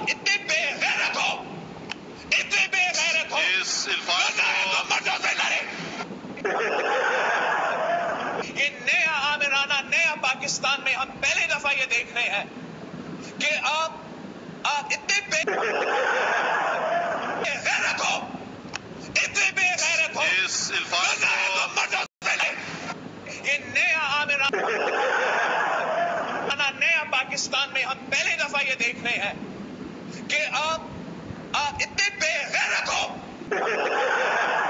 इतने बेगैरत हो, इतने बेगैरत हो, इस अल्फाज तो मर्दों से लड़े। ये नया आमिराना नया पाकिस्तान में हम पहली दफा ये देख रहे हैं कि आप इतने बेगैरत हो, इतने बेगैरत हो, इस अल्फाज तो मर्दों से लड़े। ये नया आमिराना नया पाकिस्तान में हम पहली दफा ये देख रहे हैं कि आप इतने बेगैरत हो।